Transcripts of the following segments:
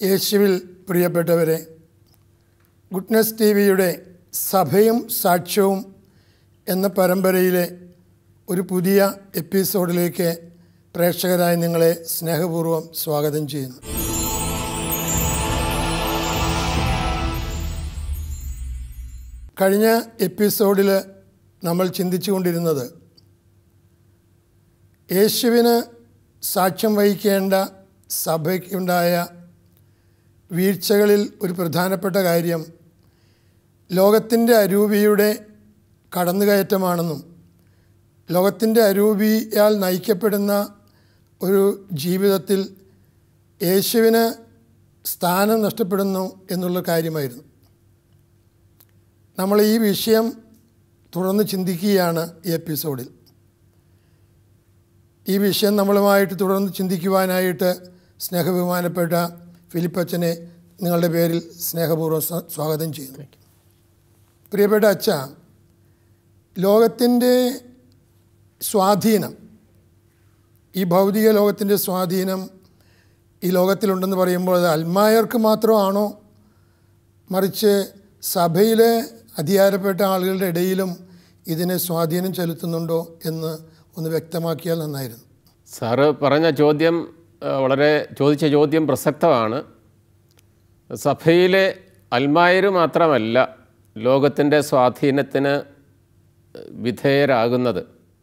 യേശുവിൽ പ്രിയപ്പെട്ടവരെ, goodness T വിയുടെ സഭയും സാക്ഷ്യവും എന്ന പരമ്പരയിലെ ഒരു പുതിയ എപ്പിസോഡിലേക്ക് പ്രേക്ഷകരായി നിങ്ങളെ സ്നേഹപൂർവ്വം സ്വാഗതം ചെയ്യുന്നു. കഴിഞ്ഞ എപ്പിസോഡിൽ നമ്മൾ ചിന്തിച്ചുകൊണ്ടിരുന്നത് യേശുവിന് സാക്ഷ്യം വഹിക്കേണ്ട സഭയ്ക്കുണ്ടായ വീഴ്ചകളിൽ ഒരു പ്രധാനപ്പെട്ട കാര്യം ലോകത്തിൻ്റെ അരൂപിയുടെ കടന്നുകയറ്റമാണെന്നും ലോകത്തിൻ്റെ അരൂപിയാൽ നയിക്കപ്പെടുന്ന ഒരു ജീവിതത്തിൽ യേശുവിന് സ്ഥാനം നഷ്ടപ്പെടുന്നു എന്നുള്ള കാര്യമായിരുന്നു. നമ്മൾ ഈ വിഷയം തുടർന്ന് ചിന്തിക്കുകയാണ് ഈ എപ്പിസോഡിൽ. ഈ വിഷയം നമ്മളുമായിട്ട് തുടർന്ന് ചിന്തിക്കുവാനായിട്ട് സ്നേഹബഹുമാനപ്പെട്ട ഫിലിപ്പച്ചനെ നിങ്ങളുടെ പേരിൽ സ്നേഹപൂർവ്വം സ്വാഗതം ചെയ്യുന്നു. പ്രിയപ്പെട്ട അച്ഛ, ലോകത്തിൻ്റെ സ്വാധീനം, ഈ ഭൗതിക ലോകത്തിൻ്റെ സ്വാധീനം ഈ ലോകത്തിലുണ്ടെന്ന് പറയുമ്പോൾ അത് അൽമായർക്ക് മാത്രമാണോ, മറിച്ച് സഭയിലെ അധികാരപ്പെട്ട ആളുകളുടെ ഇടയിലും ഇതിനെ സ്വാധീനം ചെലുത്തുന്നുണ്ടോ എന്ന് ഒന്ന് വ്യക്തമാക്കിയാൽ നന്നായിരുന്നു. സാറ് പറഞ്ഞ ചോദ്യം ചോദിച്ച ചോദ്യം പ്രസക്തമാണ്. സഭയിലെ അൽമായർ മാത്രമല്ല ലോകത്തിൻ്റെ സ്വാധീനത്തിന് വിധേയരാകുന്നത്.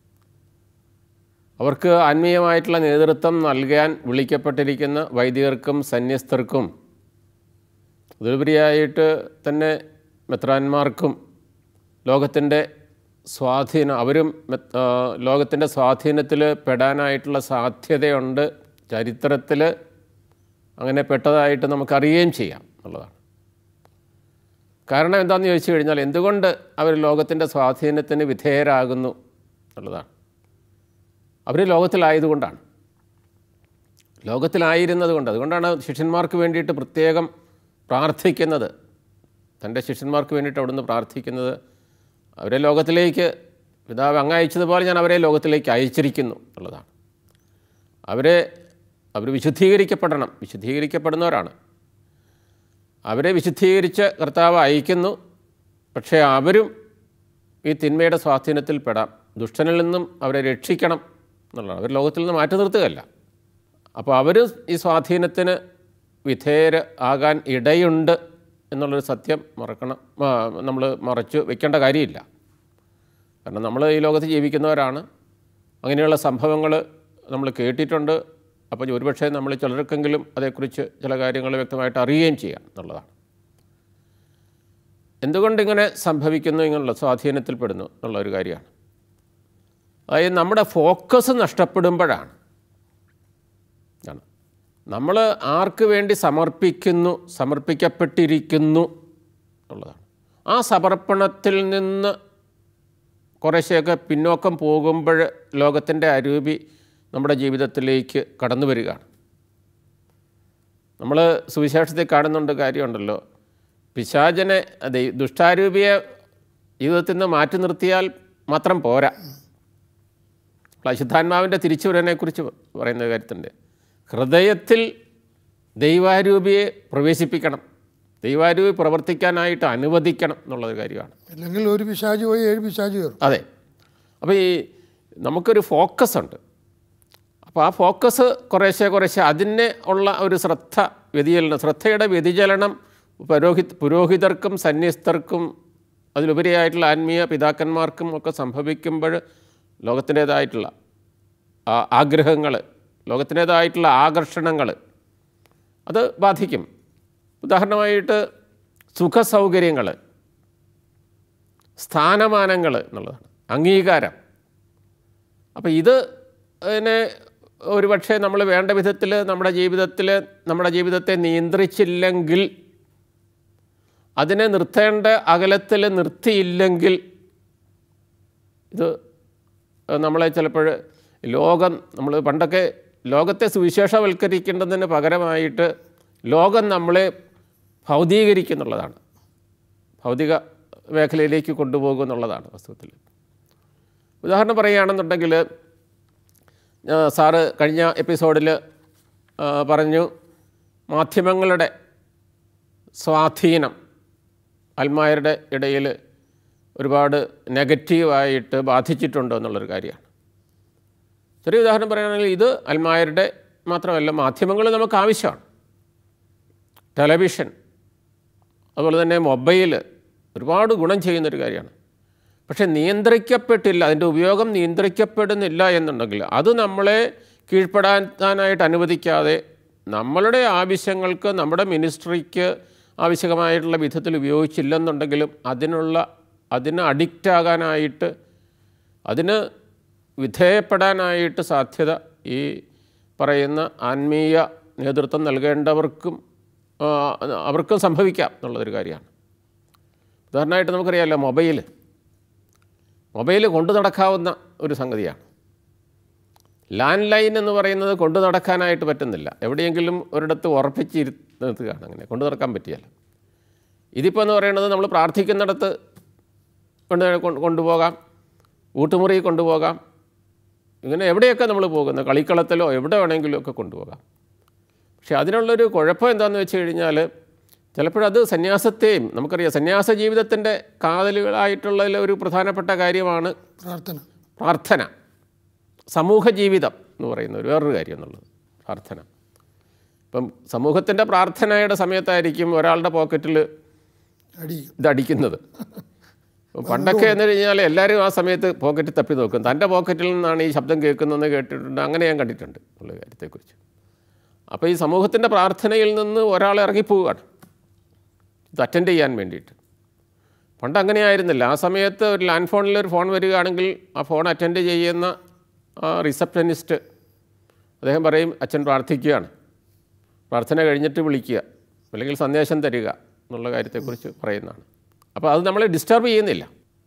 അവർക്ക് ആത്മീയമായിട്ടുള്ള നേതൃത്വം നൽകാൻ വിളിക്കപ്പെട്ടിരിക്കുന്ന വൈദികർക്കും സന്യസ്തർക്കും അതിലുപരിയായിട്ട് തന്നെ മെത്രാന്മാർക്കും ലോകത്തിൻ്റെ സ്വാധീനം, അവരും ലോകത്തിൻ്റെ സ്വാധീനത്തിൽ പെടാനായിട്ടുള്ള സാധ്യതയുണ്ട്. ചരിത്രത്തിൽ അങ്ങനെ പെട്ടതായിട്ട് നമുക്കറിയുകയും ചെയ്യാം എന്നുള്ളതാണ്. കാരണം എന്താണെന്ന് ചോദിച്ചു കഴിഞ്ഞാൽ, എന്തുകൊണ്ട് അവർ ലോകത്തിൻ്റെ സ്വാധീനത്തിന് വിധേയരാകുന്നു എന്നുള്ളതാണ്. അവർ ലോകത്തിലായതുകൊണ്ടാണ്, ലോകത്തിലായിരുന്നത് കൊണ്ട്. അതുകൊണ്ടാണ് ശിഷ്യന്മാർക്ക് വേണ്ടിയിട്ട് പ്രത്യേകം പ്രാർത്ഥിക്കുന്നത്, തൻ്റെ ശിഷ്യന്മാർക്ക് വേണ്ടിയിട്ട് അവിടുന്ന് പ്രാർത്ഥിക്കുന്നത്. അവരെ ലോകത്തിലേക്ക് പിതാവ് അങ്ങ് അയച്ചതുപോലെ ഞാൻ അവരെ ലോകത്തിലേക്ക് അയച്ചിരിക്കുന്നു എന്നുള്ളതാണ്. അവർ വിശുദ്ധീകരിക്കപ്പെടണം, വിശുദ്ധീകരിക്കപ്പെടുന്നവരാണ്. അവരെ വിശുദ്ധീകരിച്ച് കർത്താവ് അയക്കുന്നു. പക്ഷേ അവരും ഈ തിന്മയുടെ സ്വാധീനത്തിൽ പെടാം. ദുഷ്ടനിൽ നിന്നും അവരെ രക്ഷിക്കണം എന്നുള്ളതാണ്. അവർ ലോകത്തിൽ നിന്ന് മാറ്റി നിർത്തുകയല്ല. അപ്പോൾ അവർ ഈ സ്വാധീനത്തിന് വിധേയർ ആകാൻ ഇടയുണ്ട് എന്നുള്ളൊരു സത്യം നമ്മൾ മറച്ചു വെക്കേണ്ട കാര്യമില്ല. കാരണം നമ്മൾ ഈ ലോകത്ത് ജീവിക്കുന്നവരാണ്. അങ്ങനെയുള്ള സംഭവങ്ങൾ നമ്മൾ കേട്ടിട്ടുണ്ട്. അപ്പോൾ ഒരുപക്ഷെ നമ്മൾ ചിലർക്കെങ്കിലും അതേക്കുറിച്ച് ചില കാര്യങ്ങൾ വ്യക്തമായിട്ട് അറിയുകയും ചെയ്യാം എന്നുള്ളതാണ്. എന്തുകൊണ്ടിങ്ങനെ സംഭവിക്കുന്നു, ഇങ്ങനെയുള്ള സ്വാധീനത്തിൽപ്പെടുന്നു എന്നുള്ളൊരു കാര്യമാണ്. അതായത് നമ്മുടെ ഫോക്കസ് നഷ്ടപ്പെടുമ്പോഴാണ് നമ്മൾ ആർക്ക് വേണ്ടി സമർപ്പിക്കപ്പെട്ടിരിക്കുന്നു എന്നുള്ളതാണ്. ആ സമർപ്പണത്തിൽ നിന്ന് കുറേശ്ശെയൊക്കെ പിന്നോക്കം പോകുമ്പോൾ ലോകത്തിൻ്റെ അരൂപി നമ്മുടെ ജീവിതത്തിലേക്ക് കടന്നു വരികയാണ്. നമ്മൾ സുവിശേഷത്തിൽ കാണുന്നുണ്ട് കാര്യമുണ്ടല്ലോ, പിശാചനെ ദുഷ്ടാരൂപിയെ ജീവിതത്തിൽ നിന്ന് മാറ്റി നിർത്തിയാൽ മാത്രം പോരാ. അശുദ്ധാത്മാവിൻ്റെ തിരിച്ചുവരവിനെക്കുറിച്ച് പറയുന്ന കാര്യത്തിൻ്റെ ഹൃദയത്തിൽ ദൈവാരൂപിയെ പ്രവേശിപ്പിക്കണം, ദൈവാരൂപി പ്രവർത്തിക്കാനായിട്ട് അനുവദിക്കണം എന്നുള്ളൊരു കാര്യമാണ്. അല്ലെങ്കിൽ ഒരു പിശാച് പോയി 7 പിശാച് കയറും. അതെ. അപ്പോൾ നമുക്കൊരു ഫോക്കസ് ഉണ്ട്. അപ്പോൾ ആ ഫോക്കസ് കുറേശ്ശെ അതിനെ ഉള്ള ഒരു ശ്രദ്ധയുടെ വ്യതിചലനം പുരോഹിതർക്കും സന്യസ്തർക്കും അതിലുപരിയായിട്ടുള്ള ആത്മീയ പിതാക്കന്മാർക്കും ഒക്കെ സംഭവിക്കുമ്പോൾ ലോകത്തിൻ്റേതായിട്ടുള്ള ആഗ്രഹങ്ങൾ, ലോകത്തിൻ്റേതായിട്ടുള്ള ആകർഷണങ്ങൾ അത് ബാധിക്കും. ഉദാഹരണമായിട്ട് സുഖസൗകര്യങ്ങൾ, സ്ഥാനമാനങ്ങൾ എന്നുള്ളതാണ്, അംഗീകാരം. അപ്പോൾ ഇതിനെ ഒരുപക്ഷെ നമ്മൾ വേണ്ട വിധത്തിൽ നമ്മുടെ ജീവിതത്തെ നിയന്ത്രിച്ചില്ലെങ്കിൽ, അതിനെ നിർത്തേണ്ട അകലത്തിൽ നിർത്തിയില്ലെങ്കിൽ, ഇത് നമ്മളെ ചിലപ്പോൾ നമ്മൾ പണ്ടൊക്കെ ലോകത്തെ സുവിശേഷവൽക്കരിക്കേണ്ടതിന് പകരമായിട്ട് ലോകം നമ്മളെ ഭൗതികീകരിക്കുന്നുള്ളതാണ്, ഭൗതിക മേഖലയിലേക്ക് കൊണ്ടുപോകും എന്നുള്ളതാണ് വാസ്തവത്തിൽ. ഉദാഹരണം പറയുകയാണെന്നുണ്ടെങ്കിൽ, സാറ് കഴിഞ്ഞ എപ്പിസോഡിൽ പറഞ്ഞു മാധ്യമങ്ങളുടെ സ്വാധീനം അൽമായരുടെ ഇടയിൽ ഒരുപാട് നെഗറ്റീവായിട്ട് ബാധിച്ചിട്ടുണ്ടോ എന്നുള്ളൊരു കാര്യമാണ്. ചെറിയ ഉദാഹരണം പറയുകയാണെങ്കിൽ ഇത് അൽമായരുടെ മാത്രമല്ല, മാധ്യമങ്ങൾ നമുക്ക് ആവശ്യമാണ്. ടെലിവിഷൻ, അതുപോലെ തന്നെ മൊബൈൽ ഒരുപാട് ഗുണം ചെയ്യുന്നൊരു കാര്യമാണ്. പക്ഷേ നിയന്ത്രിക്കപ്പെട്ടില്ല, അതിൻ്റെ ഉപയോഗം നിയന്ത്രിക്കപ്പെടുന്നില്ല എന്നുണ്ടെങ്കിൽ അത് നമ്മളെ കീഴ്പ്പെടാനായിട്ട് അനുവദിക്കാതെ നമ്മളുടെ ആവശ്യങ്ങൾക്ക്, നമ്മുടെ മിനിസ്ട്രിക്ക് ആവശ്യമായിട്ടുള്ള വിധത്തിൽ ഉപയോഗിച്ചില്ലെന്നുണ്ടെങ്കിലും അതിന് അഡിക്റ്റാകാനായിട്ട്, അതിന് വിധേയപ്പെടാനായിട്ട് സാധ്യത ഈ പറയുന്ന ആത്മീയ നേതൃത്വം നൽകേണ്ടവർക്കും അവർക്കും സംഭവിക്കാം എന്നുള്ളതൊരു കാര്യമാണ്. ഉദാഹരണമായിട്ട് നമുക്കറിയാമല്ലോ, മൊബൈൽ കൊണ്ടു നടക്കാവുന്ന ഒരു സംഗതിയാണ്. ലാൻഡ് ലൈൻ എന്ന് പറയുന്നത് കൊണ്ടു നടക്കാനായിട്ട് പറ്റുന്നില്ല, എവിടെയെങ്കിലും ഒരിടത്ത് ഉറപ്പിച്ചിരുത്തുകയാണ്, അങ്ങനെ കൊണ്ടു നടക്കാൻ പറ്റിയല്ല. ഇതിപ്പോൾ എന്ന് പറയുന്നത് നമ്മൾ പ്രാർത്ഥിക്കുന്നിടത്ത് കൊണ്ടുപോകാം, ഊട്ടുമുറി കൊണ്ടുപോകാം, ഇങ്ങനെ എവിടെയൊക്കെ നമ്മൾ പോകുന്നത്, കളിക്കളത്തിലോ എവിടെ വേണമെങ്കിലും ഒക്കെ കൊണ്ടുപോകാം. പക്ഷേ അതിനുള്ളൊരു കുഴപ്പം എന്താണെന്ന് വെച്ച് കഴിഞ്ഞാൽ ചിലപ്പോഴത് സന്യാസത്തെയും, നമുക്കറിയാം സന്യാസ ജീവിതത്തിൻ്റെ കാതലുകളായിട്ടുള്ള ഒരു പ്രധാനപ്പെട്ട കാര്യമാണ് പ്രാർത്ഥന. സമൂഹ ജീവിതം എന്ന് പറയുന്ന വേറൊരു കാര്യം എന്നുള്ളത് പ്രാർത്ഥന. ഇപ്പം സമൂഹത്തിൻ്റെ പ്രാർത്ഥനയുടെ സമയത്തായിരിക്കും ഒരാളുടെ പോക്കറ്റിൽ ഇതടിക്കുന്നത്. പണ്ടൊക്കെ എന്ന് കഴിഞ്ഞാൽ എല്ലാവരും ആ സമയത്ത് പോക്കറ്റ് തപ്പി നോക്കും, തൻ്റെ പോക്കറ്റിൽ നിന്നാണ് ഈ ശബ്ദം കേൾക്കുന്നതെന്ന് കേട്ടിട്ടുണ്ട്, അങ്ങനെ ഞാൻ കണ്ടിട്ടുണ്ട് ഉള്ള കാര്യത്തെക്കുറിച്ച്. അപ്പോൾ ഈ സമൂഹത്തിൻ്റെ പ്രാർത്ഥനയിൽ നിന്ന് ഒരാൾ ഇറങ്ങിപ്പോവുകയാണ് ഇത് അറ്റൻഡ് ചെയ്യാൻ വേണ്ടിയിട്ട്. പണ്ട് അങ്ങനെയായിരുന്നില്ല. ആ സമയത്ത് ഒരു ലാൻഡ് ഫോണിലൊരു ഫോൺ വരികയാണെങ്കിൽ ആ ഫോൺ അറ്റൻഡ് ചെയ്യുന്ന റിസപ്ഷനിസ്റ്റ് അദ്ദേഹം പറയും, അച്ഛൻ പ്രാർത്ഥിക്കുകയാണ്, പ്രാർത്ഥന കഴിഞ്ഞിട്ട് വിളിക്കുക, അല്ലെങ്കിൽ സന്ദേശം തരിക എന്നുള്ള കാര്യത്തെക്കുറിച്ച് പറയുന്നതാണ്. അപ്പോൾ അത് നമ്മളെ ഡിസ്റ്റർബ് ചെയ്യുന്നില്ല,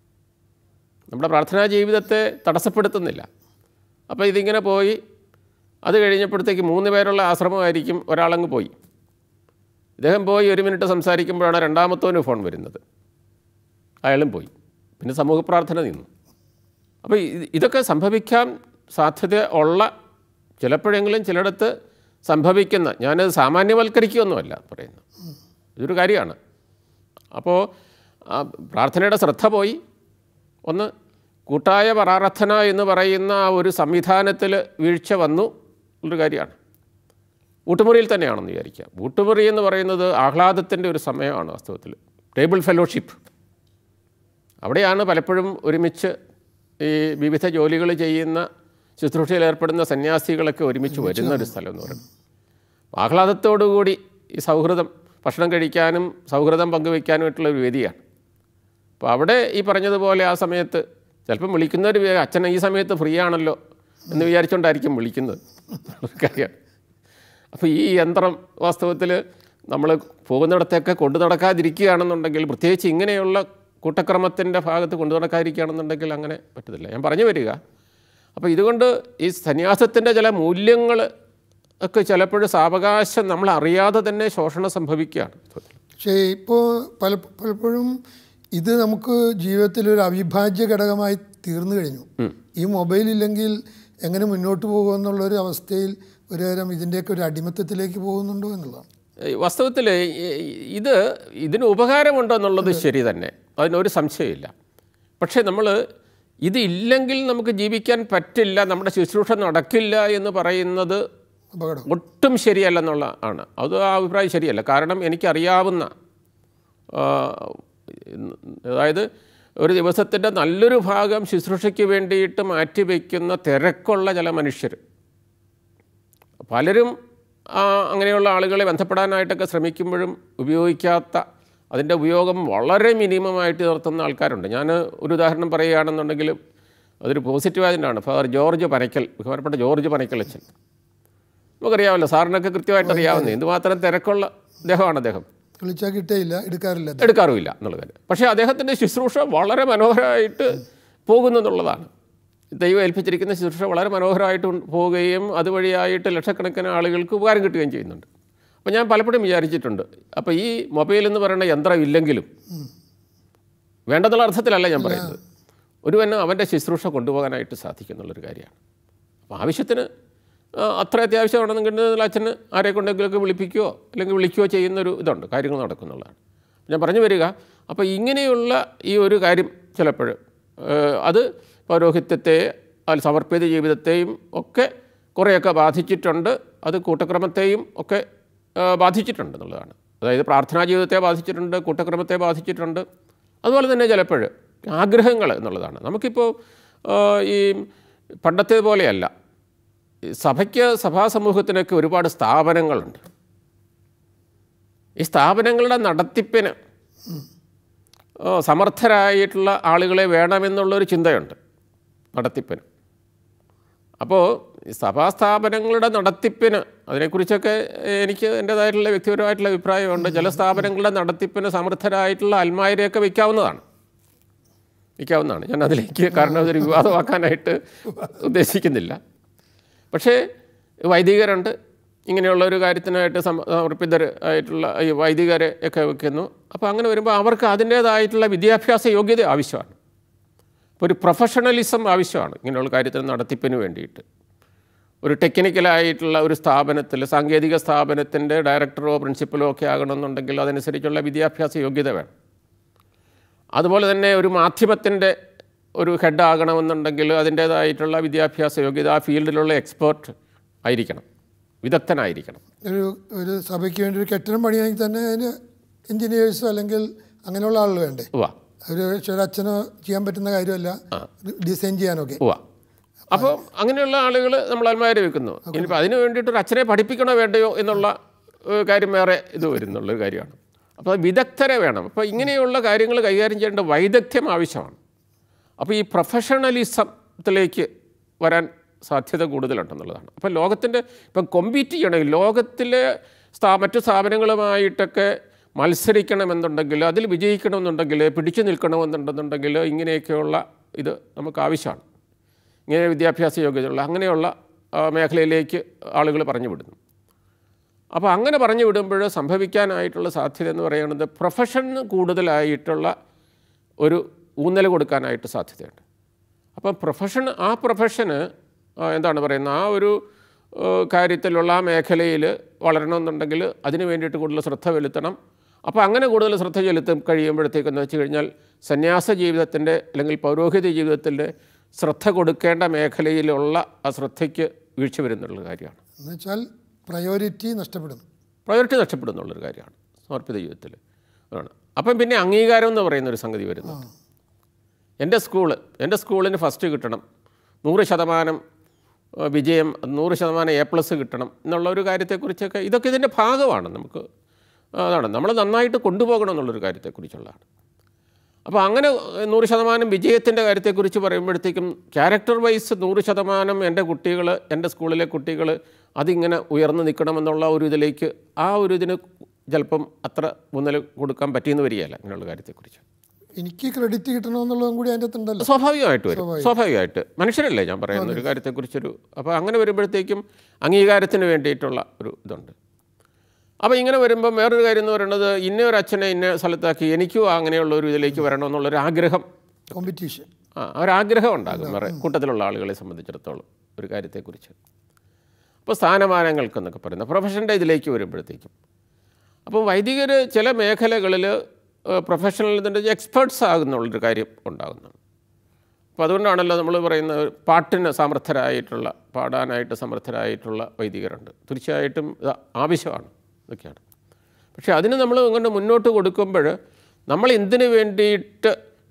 നമ്മുടെ പ്രാർത്ഥനാ ജീവിതത്തെ തടസ്സപ്പെടുത്തുന്നില്ല. അപ്പോൾ ഇതിങ്ങനെ പോയി അത് കഴിഞ്ഞപ്പോഴത്തേക്ക് 3 പേരുള്ള ആശ്രമമായിരിക്കും, ഒരാളങ്ങ് പോയി, ഇദ്ദേഹം പോയി 1 മിനിറ്റ് സംസാരിക്കുമ്പോഴാണ് രണ്ടാമത്തവന് ഫോൺ വരുന്നത്, അയാളും പോയി, പിന്നെ സമൂഹ പ്രാർത്ഥന നിന്നു. അപ്പോൾ ഇതൊക്കെ സംഭവിക്കാൻ സാധ്യത ഉള്ള, ചിലപ്പോഴെങ്കിലും ചിലയിടത്ത് സംഭവിക്കുന്ന, ഞാനത് സാമാന്യവൽക്കരിക്കുകയൊന്നുമല്ല പറയുന്നത്, ഇതൊരു കാര്യമാണ്. അപ്പോൾ പ്രാർത്ഥനയുടെ ശ്രദ്ധ പോയി, ഒന്ന് കൂട്ടായ പ്രാർത്ഥന എന്ന് പറയുന്ന ആ ഒരു സംവിധാനത്തിൽ വീഴ്ച വന്നു ഒരു കാര്യമാണ്. ഊട്ടുമുറിയിൽ തന്നെയാണെന്ന് വിചാരിക്കുക. ഊട്ടുമുറി എന്ന് പറയുന്നത് ആഹ്ലാദത്തിൻ്റെ ഒരു സമയമാണ് വാസ്തവത്തിൽ, ടേബിൾ ഫെലോഷിപ്പ്. അവിടെയാണ് പലപ്പോഴും ഒരുമിച്ച് ഈ വിവിധ ജോലികൾ ചെയ്യുന്ന, ശുശ്രൂഷയിൽ ഏർപ്പെടുന്ന സന്യാസികളൊക്കെ ഒരുമിച്ച് വരുന്ന ഒരു സ്ഥലം എന്ന് പറയുന്നത്. ആഹ്ലാദത്തോടുകൂടി ഈ സൗഹൃദം, ഭക്ഷണം കഴിക്കാനും സൗഹൃദം പങ്കുവയ്ക്കാനുമായിട്ടുള്ള ഒരു വേദിയാണ്. അപ്പോൾ അവിടെ ഈ പറഞ്ഞതുപോലെ ആ സമയത്ത് ചിലപ്പം വിളിക്കുന്നവർ അച്ഛൻ ഈ സമയത്ത് ഫ്രീ ആണല്ലോ എന്ന് വിചാരിച്ചുകൊണ്ടായിരിക്കും വിളിക്കുന്നത് കാര്യമാണ്. അപ്പോൾ ഈ യന്ത്രം വാസ്തവത്തിൽ നമ്മൾ പോകുന്നിടത്തൊക്കെ കൊണ്ടു നടക്കാതിരിക്കുകയാണെന്നുണ്ടെങ്കിൽ, പ്രത്യേകിച്ച് ഇങ്ങനെയുള്ള കൂട്ടക്രമത്തിൻ്റെ ഭാഗത്ത് കൊണ്ടു നടക്കാതിരിക്കുകയാണെന്നുണ്ടെങ്കിൽ അങ്ങനെ പറ്റത്തില്ല. ഞാൻ പറഞ്ഞു വരിക, അപ്പോൾ ഇതുകൊണ്ട് ഈ സന്യാസത്തിൻ്റെ ചില മൂല്യങ്ങൾ ഒക്കെ ചിലപ്പോഴും സാവകാശം നമ്മൾ അറിയാതെ തന്നെ ശോഷണം സംഭവിക്കുകയാണ്. പക്ഷേ ഇപ്പോൾ പലപ്പോഴും ഇത് നമുക്ക് ജീവിതത്തിലൊരു അവിഭാജ്യ ഘടകമായി തീർന്നു കഴിഞ്ഞു. ഈ മൊബൈലില്ലെങ്കിൽ എങ്ങനെ മുന്നോട്ട് പോകുമെന്നുള്ളൊരു അവസ്ഥയിൽ ഒരു തരം ഇതിൻ്റെയൊക്കെ ഒരു അടിമത്തത്തിലേക്ക് പോകുന്നുണ്ടോ എന്നുള്ളതാണ് വാസ്തവത്തിൽ. ഇതിന് ഉപകാരമുണ്ടോ എന്നുള്ളത് ശരി തന്നെ, അതിനൊരു സംശയമില്ല. പക്ഷേ നമ്മൾ ഇതില്ലെങ്കിൽ നമുക്ക് ജീവിക്കാൻ പറ്റില്ല, നമ്മുടെ ശുശ്രൂഷ നടക്കില്ല എന്ന് പറയുന്നത് ഒട്ടും ശരിയല്ലെന്നുള്ള ആണ്. അത് ആ അഭിപ്രായം ശരിയല്ല. കാരണം എനിക്കറിയാവുന്ന, അതായത് ഒരു ദിവസത്തിൻ്റെ നല്ലൊരു ഭാഗം ശുശ്രൂഷയ്ക്ക് വേണ്ടിയിട്ട് മാറ്റിവെക്കുന്ന തിരക്കുള്ള ചില മനുഷ്യർ, പലരും അങ്ങനെയുള്ള ആളുകളെ ബന്ധപ്പെടാനായിട്ടൊക്കെ ശ്രമിക്കുമ്പോഴും ഉപയോഗിക്കാത്ത, അതിൻ്റെ ഉപയോഗം വളരെ മിനിമമായിട്ട് നിർത്തുന്ന ആൾക്കാരുണ്ട്. ഞാൻ ഒരു ഉദാഹരണം പറയുകയാണെന്നുണ്ടെങ്കിൽ അതൊരു പോസിറ്റീവായതിനാണ്. ഫാദർ ജോർജ് പനക്കൽ, ബഹുമാനപ്പെട്ട ജോർജ് പനക്കൽ അച്ഛൻ, നമുക്കറിയാമല്ലോ, സാറിനൊക്കെ കൃത്യമായിട്ട് അറിയാവുന്നത് എന്തുമാത്രം തിരക്കുള്ള അദ്ദേഹമാണ്. അദ്ദേഹം വിളിച്ചാൽ കിട്ടേയില്ല, എടുക്കാറുമില്ല എന്നുള്ള കാര്യം. പക്ഷേ അദ്ദേഹത്തിൻ്റെ ശുശ്രൂഷ വളരെ മനോഹരമായിട്ട് പോകുന്നു എന്നുള്ളതാണ്. ദൈവം ഏൽപ്പിച്ചിരിക്കുന്ന ശുശ്രൂഷ വളരെ മനോഹരമായിട്ട് പോവുകയും അതുവഴിയായിട്ട് ലക്ഷക്കണക്കിന് ആളുകൾക്ക് ഉപകാരം കിട്ടുകയും ചെയ്യുന്നുണ്ട്. അപ്പോൾ ഞാൻ പലപ്പോഴും വിചാരിച്ചിട്ടുണ്ട്, അപ്പോൾ ഈ മൊബൈൽ എന്ന് പറയുന്ന യന്ത്രം ഇല്ലെങ്കിലും, വേണ്ടെന്നുള്ള അർത്ഥത്തിലല്ല ഞാൻ പറയുന്നത്, ഒരുവന് അവൻ്റെ ശുശ്രൂഷ കൊണ്ടുപോകാനായിട്ട് സാധിക്കുന്നുള്ളൊരു കാര്യമാണ്. അപ്പോൾ ആവശ്യത്തിന് അത്ര അത്യാവശ്യമാണെന്നുണ്ടെങ്കിൽ അച്ഛന് ആരെ കൊണ്ടെങ്കിലുമൊക്കെ വിളിപ്പിക്കുകയോ അല്ലെങ്കിൽ വിളിക്കുകയോ ചെയ്യുന്നൊരു ഇതുണ്ട്, കാര്യങ്ങൾ നടക്കുന്നുള്ളതാണ് ഞാൻ പറഞ്ഞു വരിക. അപ്പോൾ ഇങ്ങനെയുള്ള ഈ ഒരു കാര്യം ചിലപ്പോൾ അത് പൗരോഹിത്യത്തെ സമർപ്പിത ജീവിതത്തെയും ഒക്കെ കുറേയൊക്കെ ബാധിച്ചിട്ടുണ്ട്. അത് കൂട്ടക്രമത്തെയും ഒക്കെ ബാധിച്ചിട്ടുണ്ട് എന്നുള്ളതാണ്. അതായത് പ്രാർത്ഥനാ ജീവിതത്തെ ബാധിച്ചിട്ടുണ്ട്, കൂട്ടക്രമത്തെ ബാധിച്ചിട്ടുണ്ട്. അതുപോലെ തന്നെ ചിലപ്പോൾ ആഗ്രഹങ്ങൾ എന്നുള്ളതാണ്. നമുക്കിപ്പോൾ ഈ പണ്ടത്തെ പോലെയല്ല, സഭയ്ക്ക് സഭാസമൂഹത്തിനൊക്കെ ഒരുപാട് സ്ഥാപനങ്ങളുണ്ട്. ഈ സ്ഥാപനങ്ങളുടെ നടത്തിപ്പിന് സമർത്ഥരായിട്ടുള്ള ആളുകളെ വേണമെന്നുള്ളൊരു ചിന്തയുണ്ട് നടത്തിപ്പിന്. അപ്പോൾ സഭാസ്ഥാപനങ്ങളുടെ നടത്തിപ്പിന് അതിനെക്കുറിച്ചൊക്കെ എനിക്ക് എൻ്റേതായിട്ടുള്ള വ്യക്തിപരമായിട്ടുള്ള അഭിപ്രായമുണ്ട്. ചില സ്ഥാപനങ്ങളുടെ നടത്തിപ്പിന് സമർത്ഥരായിട്ടുള്ള അൽമായരെയൊക്കെ വയ്ക്കാവുന്നതാണ്. ഞാൻ അതിലേക്ക് കാരണം അതൊരു വിവാദമാക്കാനായിട്ട് ഉദ്ദേശിക്കുന്നില്ല. പക്ഷേ വൈദികരുണ്ട്, ഇങ്ങനെയുള്ള ഒരു കാര്യത്തിനായിട്ട് സമർപ്പിതരായിട്ടുള്ള ഈ വൈദികരെ ഒക്കെ വയ്ക്കുന്നു. അപ്പോൾ അങ്ങനെ വരുമ്പോൾ അവർക്ക് അതിൻ്റേതായിട്ടുള്ള വിദ്യാഭ്യാസ യോഗ്യത ആവശ്യമാണ്. അപ്പോൾ ഒരു പ്രൊഫഷണലിസം ആവശ്യമാണ് ഇങ്ങനെയുള്ള കാര്യത്തിന് നടത്തിപ്പിന് വേണ്ടിയിട്ട്. ഒരു ടെക്നിക്കലായിട്ടുള്ള ഒരു സ്ഥാപനത്തിൽ, സാങ്കേതിക സ്ഥാപനത്തിൻ്റെ ഡയറക്ടറോ പ്രിൻസിപ്പലോ ഒക്കെ ആകണമെന്നുണ്ടെങ്കിൽ അതനുസരിച്ചുള്ള വിദ്യാഭ്യാസ യോഗ്യത വേണം. അതുപോലെ തന്നെ ഒരു മാധ്യമത്തിൻ്റെ ഒരു ഹെഡ് ആകണമെന്നുണ്ടെങ്കിൽ അതിൻ്റേതായിട്ടുള്ള വിദ്യാഭ്യാസ യോഗ്യത, ആ ഫീൽഡിലുള്ള എക്സ്പേർട്ട് ആയിരിക്കണം, വിദഗ്ധനായിരിക്കണം. ഒരു സഭയ്ക്ക് വേണ്ടി ഒരു കെട്ടിടം പണിയാണെങ്കിൽ തന്നെ അതിന് എൻജിനീയേഴ്സോ അല്ലെങ്കിൽ അങ്ങനെയുള്ള ആളുകൾ വേണ്ടേ? ഒരു അച്ഛനോ ചെയ്യാൻ പറ്റുന്ന കാര്യമല്ല, ഡിസൈൻ ചെയ്യാനൊക്കെ. അപ്പോൾ അങ്ങനെയുള്ള ആളുകൾ നമ്മൾ അൽമാരെ വെക്കുന്നു. ഇനിയിപ്പോൾ അതിന് വേണ്ടിയിട്ടൊരു അച്ഛനെ പഠിപ്പിക്കണോ വേണ്ടയോ എന്നുള്ള കാര്യം വേറെ ഇത് വരുന്നുള്ളൊരു കാര്യമാണ്. അപ്പോൾ വിദഗ്ധരെ വേണം. അപ്പോൾ ഇങ്ങനെയുള്ള കാര്യങ്ങൾ കൈകാര്യം ചെയ്യേണ്ട വൈദഗ്ധ്യം ആവശ്യമാണ്. അപ്പോൾ ഈ പ്രൊഫഷണലിസത്തിലേക്ക് വരാൻ സാധ്യത കൂടുതലുണ്ടെന്നുള്ളതാണ്. അപ്പോൾ ലോകത്തിൻ്റെ ഇപ്പം കോമ്പീറ്റ് ചെയ്യണമെങ്കിൽ, ലോകത്തിലെ മറ്റു സ്ഥാപനങ്ങളുമായിട്ടൊക്കെ മത്സരിക്കണമെന്നുണ്ടെങ്കിൽ, അതിൽ വിജയിക്കണമെന്നുണ്ടെങ്കിൽ, പിടിച്ചു നിൽക്കണമെന്നുണ്ടെന്നുണ്ടെങ്കിൽ ഇങ്ങനെയൊക്കെയുള്ള ഇത് നമുക്ക് ആവശ്യമാണ്. ഇങ്ങനെ വിദ്യാഭ്യാസ യോഗ്യതയുള്ള അങ്ങനെയുള്ള മേഖലയിലേക്ക് ആളുകൾ പറഞ്ഞു വിടുന്നു. അപ്പോൾ അങ്ങനെ പറഞ്ഞു വിടുമ്പോൾ സംഭവിക്കാനായിട്ടുള്ള സാധ്യത എന്ന് പറയുന്നത് പ്രൊഫഷന് കൂടുതലായിട്ടുള്ള ഒരു ഊന്നൽ കൊടുക്കാനായിട്ട് സാധ്യതയുണ്ട്. അപ്പം പ്രൊഫഷന് എന്താണ് പറയുന്നത്, ആ ഒരു കാര്യത്തിലുള്ള ആ മേഖലയിൽ വളരണമെന്നുണ്ടെങ്കിൽ അതിന് വേണ്ടിയിട്ട് കൂടുതൽ ശ്രദ്ധ ചെലുത്തണം. അപ്പോൾ അങ്ങനെ കൂടുതൽ ശ്രദ്ധ ചെലുത്തും കഴിയുമ്പോഴത്തേക്കെന്ന് വെച്ച് കഴിഞ്ഞാൽ സന്യാസ ജീവിതത്തിൻ്റെ അല്ലെങ്കിൽ പൗരോഹിത്യ ജീവിതത്തിൻ്റെ ശ്രദ്ധ കൊടുക്കേണ്ട മേഖലയിലുള്ള ആ ശ്രദ്ധയ്ക്ക് വീഴ്ച വരുന്നുള്ള കാര്യമാണ്. എന്നുവെച്ചാൽ പ്രയോറിറ്റി നഷ്ടപ്പെടുന്നുള്ളൊരു കാര്യമാണ് സമർപ്പിത ജീവിതത്തിൽ ആണ്. അപ്പം പിന്നെ അംഗീകാരം എന്ന് പറയുന്നൊരു സംഗതി വരുന്നുണ്ട്. എൻ്റെ സ്കൂളിന് ഫസ്റ്റ് കിട്ടണം, 100% വിജയം, 100% A+ കിട്ടണം എന്നുള്ള ഒരു കാര്യത്തെക്കുറിച്ചൊക്കെ, ഇതൊക്കെ ഇതിൻ്റെ ഭാഗമാണ്. നമുക്ക് അതാണ് നമ്മൾ നന്നായിട്ട് കൊണ്ടുപോകണം എന്നുള്ളൊരു കാര്യത്തെക്കുറിച്ചുള്ളതാണ്. അപ്പോൾ അങ്ങനെ 100% വിജയത്തിൻ്റെ കാര്യത്തെക്കുറിച്ച് പറയുമ്പോഴത്തേക്കും ക്യാരക്ടർ വൈസ് 100% എൻ്റെ സ്കൂളിലെ കുട്ടികൾ അതിങ്ങനെ ഉയർന്നു നിൽക്കണമെന്നുള്ള ഒരു ഇതിലേക്ക്, ആ ഒരു ഇതിന് ചിലപ്പം അത്ര ഊന്നൽ കൊടുക്കാൻ പറ്റിയെന്ന് വരികയല്ല ഇങ്ങനെയുള്ള കാര്യത്തെക്കുറിച്ച്. എനിക്ക് ക്രെഡിറ്റ് കിട്ടണമെന്നുള്ളതും കൂടി അതിൻ്റെ അകത്തുണ്ടല്ലോ. സ്വാഭാവികമായിട്ട് മനുഷ്യരല്ലേ ഞാൻ പറയുന്ന ഒരു കാര്യത്തെക്കുറിച്ചൊരു. അപ്പോൾ അങ്ങനെ വരുമ്പോഴത്തേക്കും അംഗീകാരത്തിന് വേണ്ടിയിട്ടുള്ള ഒരു ഇതുണ്ട്. അപ്പോൾ ഇങ്ങനെ വരുമ്പം വേറൊരു കാര്യം എന്ന് പറയുന്നത്, ഇന്ന ഒരു അച്ഛനെ ഇന്ന സ്ഥലത്താക്കി എനിക്കും അങ്ങനെയുള്ള ഒരു ഇതിലേക്ക് വരണമെന്നുള്ളൊരു ആഗ്രഹം, കോമ്പറ്റീഷൻ, ഒരാഗ്രഹം ഉണ്ടാകും വേറെ കൂട്ടത്തിലുള്ള ആളുകളെ സംബന്ധിച്ചിടത്തോളം ഒരു കാര്യത്തെക്കുറിച്ച്. അപ്പോൾ സ്ഥാനമാനങ്ങൾക്കെന്നൊക്കെ പറയുന്നത് പ്രൊഫഷൻ്റെ ഇതിലേക്ക് വരുമ്പോഴത്തേക്കും, അപ്പോൾ വൈദികർ ചില മേഖലകളിൽ പ്രൊഫഷണൽ എക്സ്പേർട്സ് ആകുന്നുള്ളൊരു കാര്യം ഉണ്ടാകുന്നുണ്ട്. അപ്പോൾ അതുകൊണ്ടാണല്ലോ നമ്മൾ പറയുന്നത് പാടാനായിട്ട് സമർത്ഥരായിട്ടുള്ള വൈദികരുണ്ട്. തീർച്ചയായിട്ടും ഇത് ആവശ്യമാണ്, ഇതൊക്കെയാണ്. പക്ഷേ അതിന് നമ്മൾ ഇങ്ങനെ മുന്നോട്ട് കൊടുക്കുമ്പോൾ നമ്മൾ എന്തിനു വേണ്ടിയിട്ട്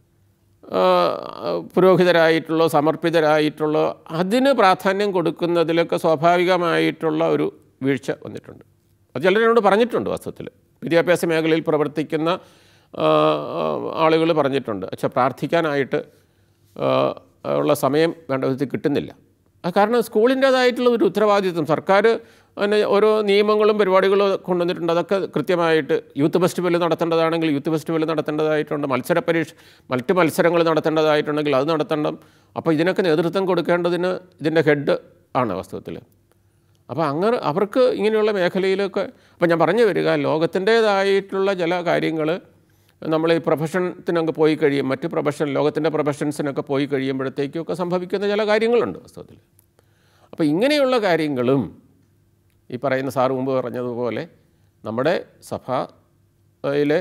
പുരോഹിതരായിട്ടുള്ളോ സമർപ്പിതരായിട്ടുള്ളോ അതിന് പ്രാധാന്യം കൊടുക്കുന്നതിലൊക്കെ സ്വാഭാവികമായിട്ടുള്ള ഒരു വീഴ്ച വന്നിട്ടുണ്ട്. അത് ചിലരോട് പറഞ്ഞിട്ടുണ്ട്. വാസ്തവത്തിൽ വിദ്യാഭ്യാസ മേഖലയിൽ പ്രവർത്തിക്കുന്ന ആളുകൾ പറഞ്ഞിട്ടുണ്ട്, പക്ഷേ പ്രാർത്ഥിക്കാനായിട്ട് ഉള്ള സമയം വേണ്ട വിധത്തിൽ കിട്ടുന്നില്ല. കാരണം സ്കൂളിൻ്റേതായിട്ടുള്ള ഒരു ഉത്തരവാദിത്വം സർക്കാർ അതിന് ഓരോ നിയമങ്ങളും പരിപാടികളും കൊണ്ടുവന്നിട്ടുണ്ട്. അതൊക്കെ കൃത്യമായിട്ട് യൂത്ത് ഫെസ്റ്റിവൽ നടത്തേണ്ടതാണെങ്കിൽ യൂത്ത് ഫെസ്റ്റിവൽ നടത്തേണ്ടതായിട്ടുണ്ട്, മറ്റ് മത്സരങ്ങൾ നടത്തേണ്ടതായിട്ടുണ്ടെങ്കിൽ അത് നടത്തണം. അപ്പോൾ ഇതിനൊക്കെ നേതൃത്വം കൊടുക്കേണ്ടതിന് ഇതിൻ്റെ ഹെഡ് ആണ് വാസ്തവത്തിൽ. അപ്പോൾ അങ്ങനെ അവർക്ക് ഇങ്ങനെയുള്ള മേഖലയിലൊക്കെ, അപ്പോൾ ഞാൻ പറഞ്ഞു വരിക, ലോകത്തിൻ്റേതായിട്ടുള്ള ചില കാര്യങ്ങൾ നമ്മൾ ഈ പ്രൊഫഷനൊക്കെ പോയി കഴിയും, മറ്റ് ലോകത്തിൻ്റെ പ്രൊഫഷൻസിനൊക്കെ പോയി കഴിയുമ്പോഴത്തേക്കൊക്കെ സംഭവിക്കുന്ന ചില കാര്യങ്ങളുണ്ട് വാസ്തവത്തിൽ. അപ്പോൾ ഇങ്ങനെയുള്ള കാര്യങ്ങളും ഈ പറയുന്ന സാറ് മുമ്പ് പറഞ്ഞതുപോലെ നമ്മുടെ സഭയിലെ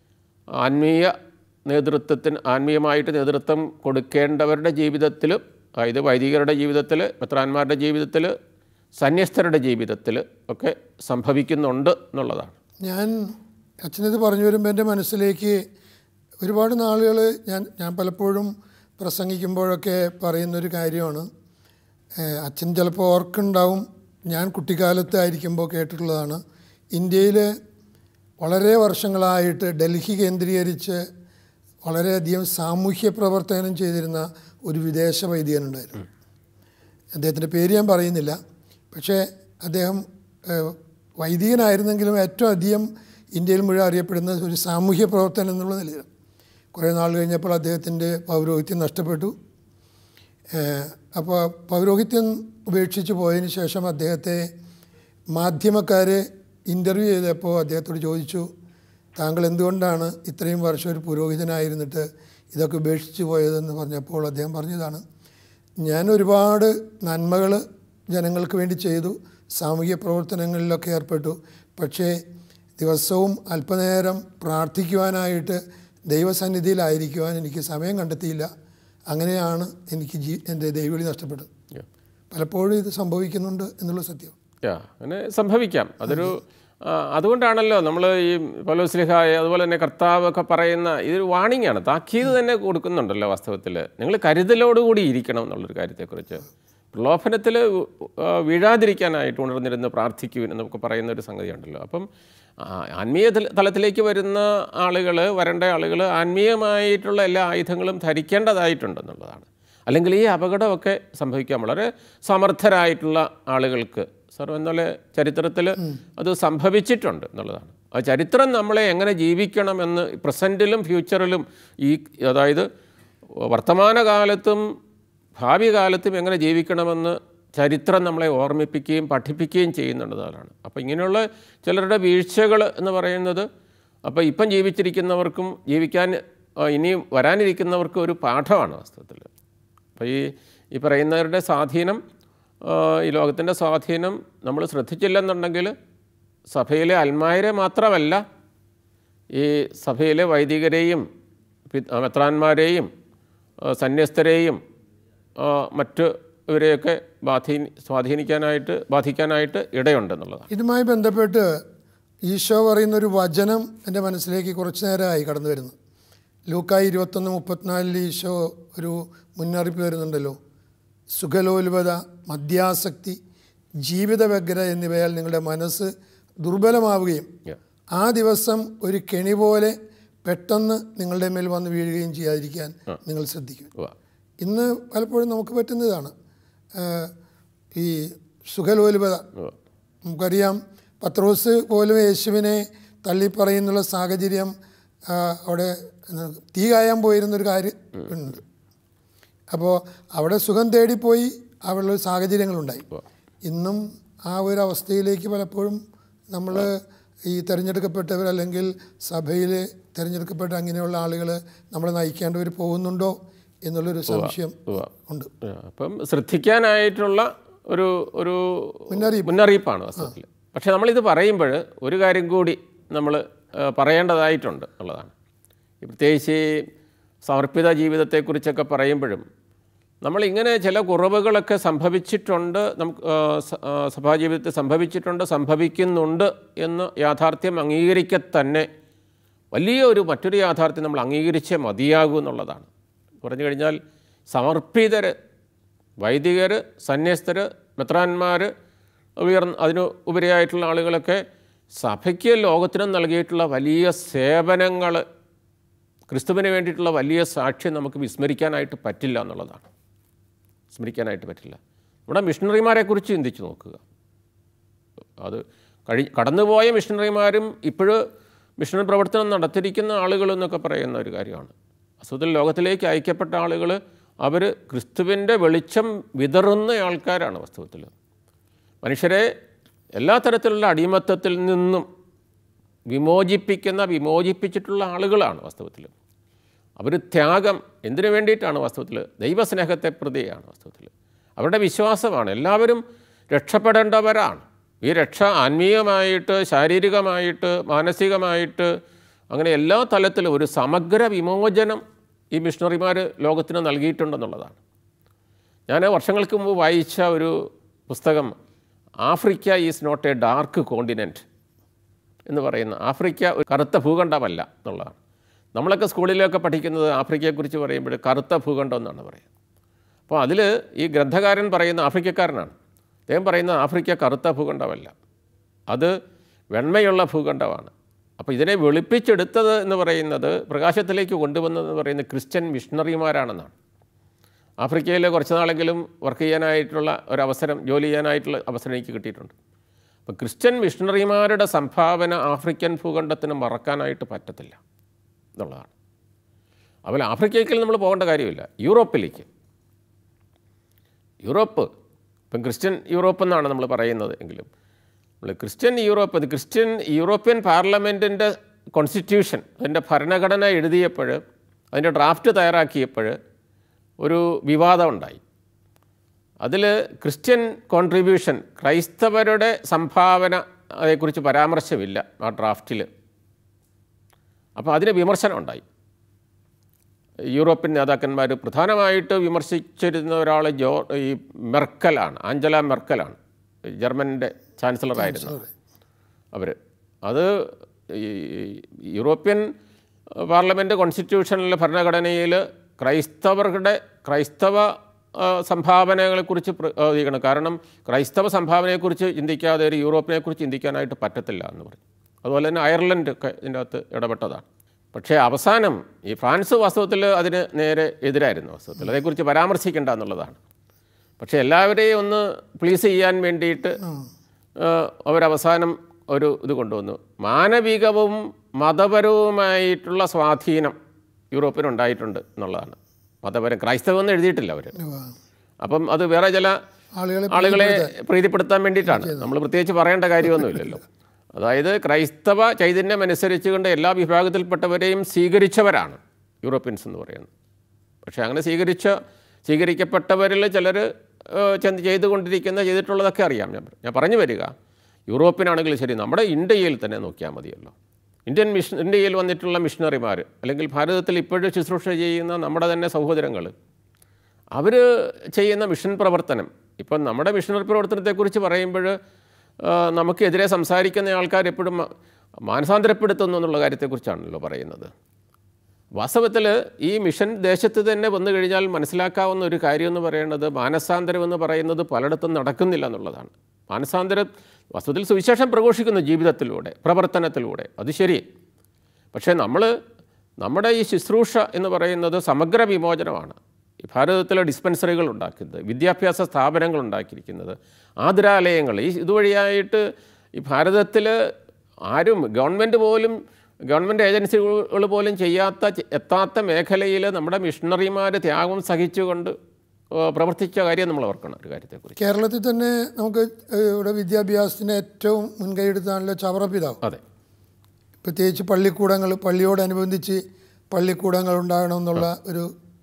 ആത്മീയമായിട്ട് നേതൃത്വം കൊടുക്കേണ്ടവരുടെ ജീവിതത്തിൽ, അതായത് വൈദികരുടെ ജീവിതത്തിൽ, മെത്രാന്മാരുടെ ജീവിതത്തിൽ, സന്യസ്തരുടെ ജീവിതത്തിൽ ഒക്കെ സംഭവിക്കുന്നുണ്ട് എന്നുള്ളതാണ്. ഞാൻ അച്ഛനത് പറഞ്ഞു വരുമ്പോൾ എൻ്റെ മനസ്സിലേക്ക് ഒരുപാട് നാളുകൾ ഞാൻ പലപ്പോഴും പ്രസംഗിക്കുമ്പോഴൊക്കെ പറയുന്നൊരു കാര്യമാണ്. അച്ഛൻ ചിലപ്പോൾ ഓർക്കുണ്ടാവും, ഞാൻ കുട്ടിക്കാലത്തായിരിക്കുമ്പോൾ കേട്ടിട്ടുള്ളതാണ്. ഇന്ത്യയിൽ വളരെ വർഷങ്ങളായിട്ട് ഡൽഹി കേന്ദ്രീകരിച്ച് വളരെയധികം സാമൂഹ്യ പ്രവർത്തനം ചെയ്തിരുന്ന ഒരു വിദേശ വൈദികനുണ്ടായിരുന്നു. അദ്ദേഹത്തിൻ്റെ പേര് ഞാൻ പറയുന്നില്ല. പക്ഷേ അദ്ദേഹം വൈദികനായിരുന്നെങ്കിലും ഏറ്റവും അധികം ഇന്ത്യയിൽ മുഴുവൻ അറിയപ്പെടുന്ന ഒരു സാമൂഹ്യ പ്രവർത്തനം എന്നുള്ള നിലയിൽ. കുറേ നാൾ കഴിഞ്ഞപ്പോൾ അദ്ദേഹത്തിൻ്റെ പൗരോഹിത്യം നഷ്ടപ്പെട്ടു. അപ്പോൾ പൗരോഹിത്യം ഉപേക്ഷിച്ച് പോയതിന് ശേഷം അദ്ദേഹത്തെ മാധ്യമക്കാർ ഇൻ്റർവ്യൂ ചെയ്തപ്പോൾ അദ്ദേഹത്തോട് ചോദിച്ചു, താങ്കൾ എന്തുകൊണ്ടാണ് ഇത്രയും വർഷം ഒരു പുരോഹിതനായിരുന്നിട്ട് ഇതൊക്കെ ഉപേക്ഷിച്ച് പോയതെന്ന് പറഞ്ഞപ്പോൾ അദ്ദേഹം പറഞ്ഞതാണ്, ഞാൻ ഒരുപാട് നന്മകൾ ജനങ്ങൾക്ക് വേണ്ടി ചെയ്തു, സാമൂഹ്യ പ്രവർത്തനങ്ങളിലൊക്കെ ഏർപ്പെട്ടു. പക്ഷേ ദിവസവും അല്പനേരം പ്രാർത്ഥിക്കുവാനായിട്ട് ദൈവസന്നിധിയിലായിരിക്കുവാൻ എനിക്ക് സമയം കണ്ടെത്തിയില്ല. അങ്ങനെയാണ് എനിക്ക് എൻ്റെ ദൈവവിളി നഷ്ടപ്പെട്ടത്. പലപ്പോഴും ഇത് സംഭവിക്കുന്നുണ്ട് എന്നുള്ള സത്യം. അങ്ങനെ സംഭവിക്കാം. അതുകൊണ്ടാണല്ലോ നമ്മൾ ഈ പൗലോസ്ലീഹായെ അതുപോലെ തന്നെ കർത്താവൊക്കെ പറയുന്ന ഇതൊരു വാണിംഗ് ആണ്, താക്കീത് തന്നെ കൊടുക്കുന്നുണ്ടല്ലോ. വാസ്തവത്തിൽ നിങ്ങൾ കരുതലോടുകൂടി ഇരിക്കണം എന്നുള്ളൊരു കാര്യത്തെക്കുറിച്ച്. പ്രലോഭനത്തിൽ വീഴാതിരിക്കാനായിട്ട് ഉണർന്നിരുന്ന് പ്രാർത്ഥിക്കുവിൻ എന്നൊക്കെ പറയുന്ന ഒരു സംഗതിയുണ്ടല്ലോ. അപ്പം ആത്മീയ തലത്തിലേക്ക് വരുന്ന വരേണ്ട ആളുകൾ ആത്മീയമായിട്ടുള്ള എല്ലാ ആയുധങ്ങളും ധരിക്കേണ്ടതായിട്ടുണ്ടെന്നുള്ളതാണ്. അല്ലെങ്കിൽ ഈ അപകടമൊക്കെ സംഭവിക്കാം വളരെ സമർത്ഥരായിട്ടുള്ള ആളുകൾക്ക്. സാർ എന്നപോലെ ചരിത്രത്തിൽ അത് സംഭവിച്ചിട്ടുണ്ട് എന്നുള്ളതാണ്. ആ ചരിത്രം നമ്മളെ എങ്ങനെ ജീവിക്കണമെന്ന് പ്രസൻറ്റിലും ഫ്യൂച്ചറിലും അതായത് വർത്തമാനകാലത്തും ഭാവി കാലത്തും എങ്ങനെ ജീവിക്കണമെന്ന് ചരിത്രം നമ്മളെ ഓർമ്മിപ്പിക്കുകയും പഠിപ്പിക്കുകയും ചെയ്യുന്നുള്ളതാണ്. അപ്പോൾ ഇങ്ങനെയുള്ള ചിലരുടെ വീഴ്ചകൾ എന്ന് പറയുന്നത് അപ്പോൾ ഇപ്പം ജീവിച്ചിരിക്കുന്നവർക്കും ഇനിയും വരാനിരിക്കുന്നവർക്കും ഒരു പാഠമാണ് വാസ്തവത്തിൽ. അപ്പോൾ ഈ പറയുന്നവരുടെ സ്വാധീനം, ഈ ലോകത്തിൻ്റെ സ്വാധീനം നമ്മൾ ശ്രദ്ധിച്ചില്ലെന്നുണ്ടെങ്കിൽ സഭയിലെ അൽമായരെ മാത്രമല്ല, ഈ സഭയിലെ വൈദികരെയും മെത്രാന്മാരെയും സന്യസ്തരെയും മറ്റ് ഇവരെയൊക്കെ ബാധിക്കാനായിട്ട് ഇടയുണ്ടെന്നുള്ളതാണ്. ഇതുമായി ബന്ധപ്പെട്ട് ഈശോ പറയുന്നൊരു വചനം എൻ്റെ മനസ്സിലേക്ക് കുറച്ച് നേരമായി കടന്നു വരുന്നു. ലൂക്കായി 21:34 ഈശോ ഒരു മുന്നറിയിപ്പ് വരുന്നുണ്ടല്ലോ, സുഖലോലുപത, മദ്യാസക്തി, ജീവിത വ്യഗ്രത എന്നിവയാൽ നിങ്ങളുടെ മനസ്സ് ദുർബലമാവുകയും ആ ദിവസം ഒരു കെണി പോലെ പെട്ടെന്ന് നിങ്ങളുടെ മേൽ വന്ന് വീഴുകയും ചെയ്യാതിരിക്കാൻ നിങ്ങൾ ശ്രദ്ധിക്കും. ഇന്ന് പലപ്പോഴും നമുക്ക് പറ്റുന്നതാണ് ഈ സുഖലോലുപത. നമുക്കറിയാം, പത്രോസ് പോലും യേശുവിനെ തള്ളിപ്പറയുന്നുള്ള സാഹചര്യം, അവിടെ തീ കായാൻ പോയിരുന്നൊരു കാര്യം ഉണ്ട്. അപ്പോൾ അവിടെ സുഖം തേടിപ്പോയി അവിടെയുള്ള സാഹചര്യങ്ങളുണ്ടായി. ഇന്നും ആ ഒരു അവസ്ഥയിലേക്ക് പലപ്പോഴും നമ്മൾ ഈ തിരഞ്ഞെടുക്കപ്പെട്ടവർ അല്ലെങ്കിൽ സഭയിൽ തിരഞ്ഞെടുക്കപ്പെട്ട അങ്ങനെയുള്ള ആളുകൾ നമ്മളെ നയിക്കേണ്ടവർ പോകുന്നുണ്ടോ എന്നുള്ളൊരു സംശയം ഉണ്ട്. അപ്പം ശ്രദ്ധിക്കാനായിട്ടുള്ള ഒരു മുന്നറിയിപ്പാണ് വാസ്തവത്തിൽ. പക്ഷേ നമ്മളിത് പറയുമ്പോൾ ഒരു കാര്യം കൂടി നമ്മൾ പറയേണ്ടതായിട്ടുണ്ട് എന്നുള്ളതാണ്. പ്രത്യേകിച്ച് സമർപ്പിത ജീവിതത്തെക്കുറിച്ചൊക്കെ പറയുമ്പോഴും നമ്മളിങ്ങനെ ചില കുറവുകളൊക്കെ സംഭവിച്ചിട്ടുണ്ട്, സഭാജീവിതത്തിൽ സംഭവിക്കുന്നുണ്ട് എന്ന് യാഥാർത്ഥ്യം അംഗീകരിക്കെ തന്നെ മറ്റൊരു യാഥാർത്ഥ്യം നമ്മൾ അംഗീകരിച്ചേ മതിയാകൂ എന്നുള്ളതാണ്. പറഞ്ഞു കഴിഞ്ഞാൽ സമർപ്പിതർ, വൈദികർ, സന്യസ്തർ, മെത്രാന്മാർ, അതിന് ഉപരിയായിട്ടുള്ള ആളുകളൊക്കെ സഭയ്ക്ക് ലോകത്തിനും നൽകിയിട്ടുള്ള വലിയ സേവനങ്ങൾ, ക്രിസ്തുവിന് വേണ്ടിയിട്ടുള്ള വലിയ സാക്ഷ്യം നമുക്ക് വിസ്മരിക്കാനായിട്ട് പറ്റില്ല എന്നുള്ളതാണ്. നമ്മുടെ മിഷണറിമാരെക്കുറിച്ച് ചിന്തിച്ച് നോക്കുക. അത് കടന്നുപോയ മിഷണറിമാരും ഇപ്പോഴും മിഷണറി പ്രവർത്തനം നടത്തിയിരിക്കുന്ന ആളുകളെന്നൊക്കെ പറയുന്ന ഒരു കാര്യമാണ്. വാസ്തവത്തിൽ ലോകത്തിലേക്ക് അയക്കപ്പെട്ട ആളുകൾ അവർ ക്രിസ്തുവിൻ്റെ വെളിച്ചം വിതറുന്ന ആൾക്കാരാണ്. വാസ്തവത്തിൽ മനുഷ്യരെ എല്ലാ തരത്തിലുള്ള അടിമത്തത്തിൽ നിന്നും വിമോചിപ്പിച്ചിട്ടുള്ള ആളുകളാണ് വാസ്തവത്തിൽ. അവർ ത്യാഗം എന്തിനു വേണ്ടിയിട്ടാണ് വാസ്തവത്തിൽ? ദൈവസ്നേഹത്തെ പ്രതിയാണ് വാസ്തവത്തിൽ. അവരുടെ വിശ്വാസമാണ്. എല്ലാവരും രക്ഷപ്പെടേണ്ടവരാണ്. ഈ രക്ഷ ആത്മീയമായിട്ട്, ശാരീരികമായിട്ട്, മാനസികമായിട്ട്, അങ്ങനെ എല്ലാ തലത്തിലും ഒരു സമഗ്ര വിമോചനം ഈ മിഷണറിമാർ ലോകത്തിന് നൽകിയിട്ടുണ്ടെന്നുള്ളതാണ്. ഞാൻ വർഷങ്ങൾക്ക് മുമ്പ് വായിച്ച ഒരു പുസ്തകം Africa is not a dark continent എന്ന് പറയുന്ന, ആഫ്രിക്ക ഒരു കറുത്ത ഭൂഖണ്ഡമല്ല എന്നുള്ളതാണ്. നമ്മളൊക്കെ സ്കൂളിലൊക്കെ പഠിക്കുന്നത് ആഫ്രിക്കയെക്കുറിച്ച് പറയുമ്പോൾ കറുത്ത ഭൂഖണ്ഡം എന്നാണ് പറയുന്നത്. അപ്പോൾ അതിൽ ഈ ഗ്രന്ഥകാരൻ പറയുന്ന ആഫ്രിക്കക്കാരനാണ്. അദ്ദേഹം പറയുന്ന ആഫ്രിക്ക കറുത്ത ഭൂഖണ്ഡമല്ല, അത് വെണ്മയുള്ള ഭൂഖണ്ഡമാണ്. അപ്പോൾ ഇതിനെ വെളുപ്പിച്ചെടുത്തത് എന്ന് പറയുന്നത്, പ്രകാശത്തിലേക്ക് കൊണ്ടുവന്നതെന്ന് പറയുന്നത് ക്രിസ്ത്യൻ മിഷണറിമാരാണെന്നാണ്. ആഫ്രിക്കയിൽ കുറച്ച് നാളെങ്കിലും വർക്ക് ചെയ്യാനായിട്ടുള്ള ഒരവസരം, ജോലി ചെയ്യാനായിട്ടുള്ള അവസരം എനിക്ക് കിട്ടിയിട്ടുണ്ട്. അപ്പോൾ ക്രിസ്ത്യൻ മിഷണറിമാരുടെ സംഭാവന ആഫ്രിക്കൻ ഭൂഖണ്ഡത്തിന് മറക്കാനായിട്ട് പറ്റത്തില്ല എന്നുള്ളതാണ്. അതുപോലെ ആഫ്രിക്കയിൽ നമ്മൾ പോകേണ്ട കാര്യമില്ല, യൂറോപ്പിലേക്ക്. യൂറോപ്പ് ഇപ്പം ക്രിസ്ത്യൻ യൂറോപ്പ് എന്നാണ് നമ്മൾ പറയുന്നത് എങ്കിലും നമ്മൾ ക്രിസ്ത്യൻ യൂറോപ്യൻ പാർലമെൻറ്റിൻ്റെ കോൺസ്റ്റിറ്റ്യൂഷൻ, അതിൻ്റെ ഭരണഘടന എഴുതിയപ്പോൾ, അതിൻ്റെ ഡ്രാഫ്റ്റ് തയ്യാറാക്കിയപ്പോൾ ഒരു വിവാദം ഉണ്ടായി. അതിൽ ക്രിസ്ത്യൻ കോൺട്രിബ്യൂഷൻ, ക്രൈസ്തവരുടെ സംഭാവന അതേക്കുറിച്ച് പരാമർശമില്ല ആ ഡ്രാഫ്റ്റിൽ. അപ്പോൾ അതിന് വിമർശനം ഉണ്ടായി. യൂറോപ്യൻ നേതാക്കന്മാർ പ്രധാനമായിട്ട് വിമർശിച്ചിരുന്ന ഒരാൾ ഈ മെർക്കലാണ്, ആഞ്ചല മെർക്കലാണ്, ജർമ്മനിൻ്റെ ചാൻസലറായിരുന്നു അവർ. അത് യൂറോപ്യൻ പാർലമെൻറ്റ് കോൺസ്റ്റിറ്റ്യൂഷനിലെ ഭരണഘടനയിൽ ക്രൈസ്തവ സംഭാവനകളെക്കുറിച്ച് പ്രതികരിക്കണം. കാരണം ക്രൈസ്തവ സംഭാവനയെക്കുറിച്ച് ചിന്തിക്കാതെ ഒരു യൂറോപ്പിനെക്കുറിച്ച് ചിന്തിക്കാനായിട്ട് പറ്റത്തില്ല എന്ന് പറഞ്ഞു. അതുപോലെ തന്നെ അയർലൻഡ് ഒക്കെ ഇതിൻ്റെ അകത്ത് ഇടപെട്ടതാണ്. പക്ഷേ അവസാനം ഈ ഫ്രാൻസ് വാസ്തവത്തിൽ അതിന് നേരെ എതിരായിരുന്നു. വാസ്തവത്തിൽ അതേക്കുറിച്ച് പരാമർശിക്കേണ്ട എന്നുള്ളതാണ്. പക്ഷേ എല്ലാവരെയും ഒന്ന് പ്ലീസ് ചെയ്യാൻ വേണ്ടിയിട്ട് അവരവസാനം ഒരു ഇത് കൊണ്ടുവന്നു. മാനവികവും മതപരവുമായിട്ടുള്ള സ്വാധീനം യൂറോപ്പിനുണ്ടായിട്ടുണ്ട് എന്നുള്ളതാണ്. മതപരം, ക്രൈസ്തവം ഒന്നും എഴുതിയിട്ടില്ല അവർ. അപ്പം അത് വേറെ ചില ആളുകളെ പ്രീതിപ്പെടുത്താൻ വേണ്ടിയിട്ടാണ്. നമ്മൾ പ്രത്യേകിച്ച് പറയേണ്ട കാര്യമൊന്നുമില്ലല്ലോ. അതായത് ക്രൈസ്തവ ചൈതന്യം അനുസരിച്ചുകൊണ്ട് എല്ലാ വിഭാഗത്തിൽപ്പെട്ടവരെയും സ്വീകരിച്ചവരാണ് യൂറോപ്യൻസ് എന്ന് പറയുന്നത്. പക്ഷേ അങ്ങനെ സ്വീകരിക്കപ്പെട്ടവരിൽ ചിലർ ചെയ്തിട്ടുള്ളതൊക്കെ അറിയാം. ഞാൻ പറഞ്ഞു വരിക, യൂറോപ്പിനാണെങ്കിലും ശരി, നമ്മുടെ ഇന്ത്യയിൽ തന്നെ നോക്കിയാൽ മതിയല്ലോ. ഇന്ത്യയിൽ വന്നിട്ടുള്ള മിഷണറിമാർ, അല്ലെങ്കിൽ ഭാരതത്തിൽ ഇപ്പോഴും ശുശ്രൂഷ ചെയ്യുന്ന നമ്മുടെ തന്നെ സഹോദരങ്ങൾ, അവർ ചെയ്യുന്ന മിഷൻ പ്രവർത്തനം, ഇപ്പം നമ്മുടെ മിഷണറി പ്രവർത്തനത്തെക്കുറിച്ച് പറയുമ്പോൾ നമുക്കെതിരെ സംസാരിക്കുന്ന ആൾക്കാർ എപ്പോഴും മാനസാന്തരപ്പെടുത്തുന്നു എന്നുള്ള കാര്യത്തെക്കുറിച്ചാണല്ലോ പറയുന്നത്. വാസ്തവത്തിൽ ഈ മിഷൻ ദേശത്ത് തന്നെ വന്നു കഴിഞ്ഞാൽ മനസ്സിലാക്കാവുന്ന ഒരു കാര്യമെന്ന് പറയുന്നത്, മാനസാന്തരം എന്ന് പറയുന്നത് പലയിടത്തും നടക്കുന്നില്ല എന്നുള്ളതാണ്. മാനസാന്തരം വാസ്തവത്തിൽ സുവിശേഷം പ്രഘോഷിക്കുന്നു ജീവിതത്തിലൂടെ, പ്രവർത്തനത്തിലൂടെ, അത് ശരി. പക്ഷേ നമ്മുടെ ഈ ശുശ്രൂഷ എന്ന് പറയുന്നത് സമഗ്ര വിമോചനമാണ്. ഈ ഭാരതത്തിലെ ഡിസ്പെൻസറികൾ ഉണ്ടാക്കുന്നത്, വിദ്യാഭ്യാസ സ്ഥാപനങ്ങൾ ഉണ്ടാക്കിയിരിക്കുന്നത്, ആതുരാലയങ്ങൾ, ഈ ഇതുവഴിയായിട്ട് ഈ ഭാരതത്തിൽ ആരും ഗവൺമെൻറ് ഏജൻസികൾ പോലും എത്താത്ത മേഖലയിൽ നമ്മുടെ മിഷണറിമാർ ത്യാഗം സഹിച്ചുകൊണ്ട് പ്രവർത്തിച്ച കാര്യം നമ്മൾ ഓർക്കണം. ഒരു കാര്യത്തെക്കുറിച്ച് കേരളത്തിൽ തന്നെ നമുക്ക് ഇവിടെ വിദ്യാഭ്യാസത്തിന് ഏറ്റവും മുൻകൈ എടുത്താണല്ലോ ചവറപിതാവ്. അതെ, പ്രത്യേകിച്ച് പള്ളിയോടനുബന്ധിച്ച് പള്ളിക്കൂടങ്ങൾ ഉണ്ടാകണമെന്നുള്ള ഒരു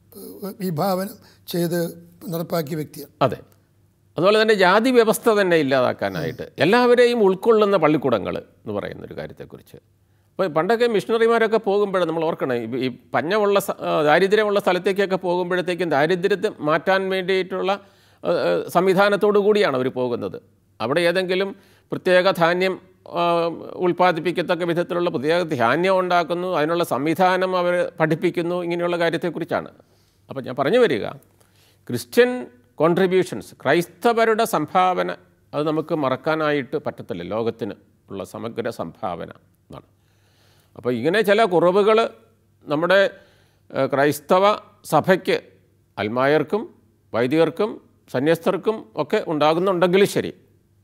വിഭാവനം ചെയ്ത് നടപ്പാക്കിയ വ്യക്തിയാണ്. അതെ. അതുപോലെ തന്നെ ജാതി വ്യവസ്ഥ തന്നെ ഇല്ലാതാക്കാനായിട്ട് എല്ലാവരെയും ഉൾക്കൊള്ളുന്ന പള്ളിക്കൂടങ്ങൾ എന്ന് പറയുന്നൊരു കാര്യത്തെക്കുറിച്ച്. അപ്പോൾ പണ്ടൊക്കെ മിഷണറിമാരൊക്കെ പോകുമ്പോൾ നമ്മൾ ഓർക്കണം, ഈ പഞ്ഞമുള്ള ദാരിദ്ര്യമുള്ള സ്ഥലത്തേക്കൊക്കെ പോകുമ്പോഴത്തേക്കും ദാരിദ്ര്യത്തെ മാറ്റാൻ വേണ്ടിയിട്ടുള്ള സംവിധാനത്തോടു കൂടിയാണ് അവർ പോകുന്നത്. അവിടെ ഏതെങ്കിലും പ്രത്യേക ധാന്യം ഉൽപ്പാദിപ്പിക്കത്തക്ക വിധത്തിലുള്ള പ്രത്യേക ധാന്യം ഉണ്ടാക്കുന്നു, അതിനുള്ള സംവിധാനം അവർ പഠിപ്പിക്കുന്നു, ഇങ്ങനെയുള്ള കാര്യത്തെക്കുറിച്ചാണ്. അപ്പോൾ ഞാൻ പറഞ്ഞു വരിക, ക്രിസ്ത്യൻ കോൺട്രിബ്യൂഷൻസ്, ക്രൈസ്തവരുടെ സംഭാവന, അത് നമുക്ക് മറക്കാനായിട്ട് പറ്റത്തില്ല. ലോകത്തിന് ഉള്ള സമഗ്ര സംഭാവന എന്നാണ്. അപ്പോൾ ഇങ്ങനെ ചില കുറവുകൾ നമ്മുടെ ക്രൈസ്തവ സഭയ്ക്ക്, അൽമായർക്കും വൈദികർക്കും സന്യസ്തർക്കും ഒക്കെ ഉണ്ടാകുന്നുണ്ടെങ്കിലും ശരി,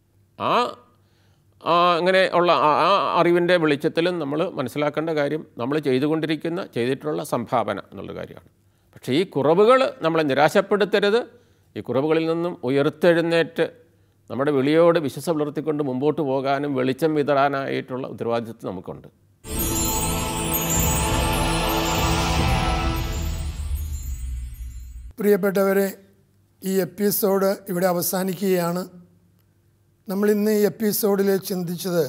അങ്ങനെ ഉള്ള ആ അറിവിൻ്റെ വെളിച്ചത്തിലും നമ്മൾ മനസ്സിലാക്കേണ്ട കാര്യം നമ്മൾ ചെയ്തിട്ടുള്ള സംഭാവന എന്നുള്ള കാര്യമാണ്. പക്ഷേ ഈ കുറവുകൾ നമ്മളെ നിരാശപ്പെടുത്തരുത്. ഈ കുറവുകളിൽ നിന്നും ഉയർത്തെഴുന്നേറ്റ് നമ്മുടെ വിളിയോട് വിശ്വാസം പുലർത്തിക്കൊണ്ട് മുമ്പോട്ട് പോകാനും വെളിച്ചം വിതറാനായിട്ടുള്ള ഉത്തരവാദിത്വം നമുക്കുണ്ട്. പ്രിയപ്പെട്ടവരെ, ഈ എപ്പിസോഡ് ഇവിടെ അവസാനിക്കുകയാണ്. നമ്മളിന്ന് ഈ എപ്പിസോഡിൽ ചിന്തിച്ചത്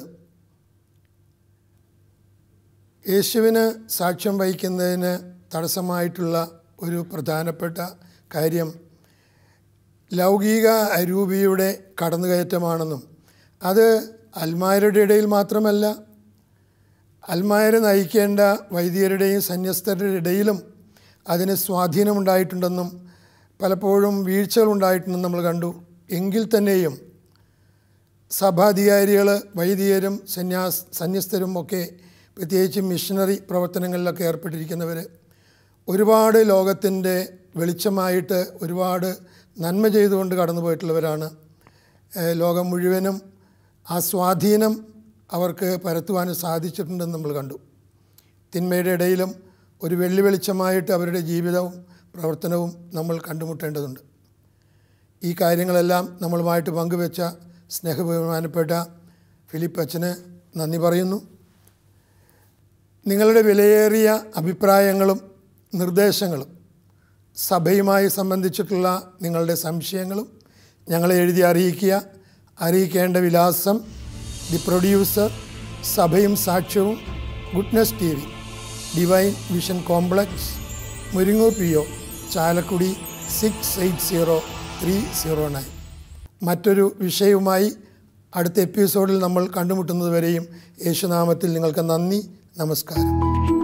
യേശുവിന് സാക്ഷ്യം വഹിക്കുന്നതിന് തടസ്സമായിട്ടുള്ള ഒരു പ്രധാനപ്പെട്ട കാര്യം ലൗകിക അരൂപിയുടെ കടന്നുകയറ്റമാണെന്നും അത് അൽമായരുടെ ഇടയിൽ മാത്രമല്ല, അൽമായരെ നയിക്കേണ്ട വൈദികരുടെയും സന്യസ്തരുടെ ഇടയിലും അതിന് സ്വാധീനമുണ്ടായിട്ടുണ്ടെന്നും പലപ്പോഴും വീഴ്ചകളുണ്ടായിട്ടുണ്ടെന്നും നമ്മൾ കണ്ടു. എങ്കിൽ തന്നെയും സഭാധികാരികൾ, വൈദികരും സന്യസ്തരും ഒക്കെ പ്രത്യേകിച്ച് മിഷണറി പ്രവർത്തനങ്ങളിലൊക്കെ ഏർപ്പെട്ടിരിക്കുന്നവർ ഒരുപാട് ലോകത്തിൻ്റെ വെളിച്ചമായിട്ട് ഒരുപാട് നന്മ ചെയ്തുകൊണ്ട് കടന്നു പോയിട്ടുള്ളവരാണ്. ലോകം മുഴുവനും ആ സ്വാധീനം അവർക്ക് പരത്തുവാനും സാധിച്ചിട്ടുണ്ടെന്ന് നമ്മൾ കണ്ടു. തിന്മയുടെ ഇടയിലും ഒരു വെള്ളിവെളിച്ചമായിട്ട് അവരുടെ ജീവിതവും പ്രവർത്തനവും നമ്മൾ കണ്ടുമുട്ടേണ്ടതുണ്ട്. ഈ കാര്യങ്ങളെല്ലാം നമ്മളുമായിട്ട് പങ്കുവെച്ച സ്നേഹബഹുമാനപ്പെട്ട ഫിലിപ്പ് അച്ഛന് നന്ദി പറയുന്നു. നിങ്ങളുടെ വിലയേറിയ അഭിപ്രായങ്ങളും നിർദ്ദേശങ്ങളും സഭയുമായി സംബന്ധിച്ചിട്ടുള്ള നിങ്ങളുടെ സംശയങ്ങളും ഞങ്ങളെ എഴുതി അറിയിക്കേണ്ട വിലാസം: ദി പ്രൊഡ്യൂസർ, സഭയും സാക്ഷ്യവും, goodness TV, divine vision complex, Muringoor PO, Chalakudy 680309. മറ്റൊരു വിഷയവുമായി അടുത്ത എപ്പിസോഡിൽ നമ്മൾ കണ്ടുമുട്ടുന്നതുവരെയും യേശുനാമത്തിൽ നിങ്ങൾക്ക് നന്ദി, നമസ്കാരം.